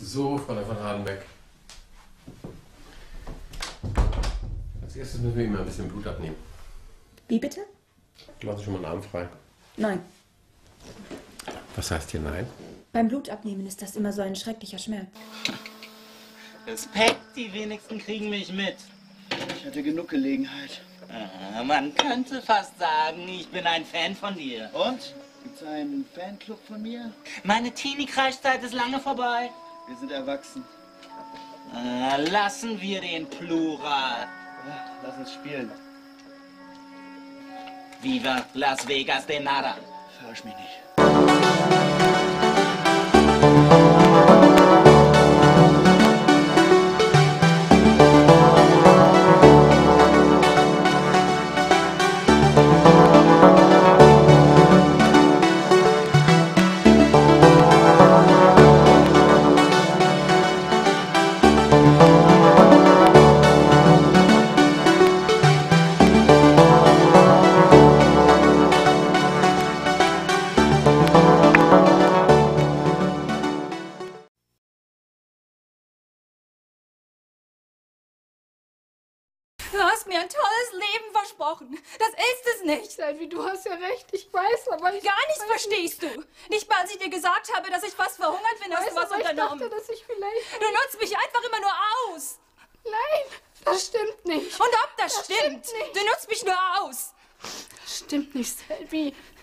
So, Frau von Hardenbeck. Als erstes müssen wir ihm mal ein bisschen Blut abnehmen. Wie bitte? Machen Sie schon mal einen Arm frei. Nein. Was heißt hier nein? Beim Blutabnehmen ist das immer so ein schrecklicher Schmerz. Respekt, die wenigsten kriegen mich mit. Ich hatte genug Gelegenheit. Man könnte fast sagen, ich bin ein Fan von dir. Und? Gibt's einen Fanclub von mir? Meine Teenie-Kreiszeit ist lange vorbei. Wir sind erwachsen. Lassen wir den Plural. Ja, lass uns spielen. Viva Las Vegas de nada. Verarsch mich nicht. Du hast mir ein tolles Leben versprochen. Das ist es nicht. Selvi, du hast ja recht, ich weiß, aber ich... Gar nichts verstehst du. Nicht mal, als ich dir gesagt habe, dass ich fast verhungert bin, hast du was unternommen. Ich dachte, dass ich vielleicht... Du nutzt mich einfach immer nur aus. Nein, das stimmt nicht. Und ob das stimmt? Stimmt nicht. Du nutzt mich nur aus. Das stimmt nicht, Selvi.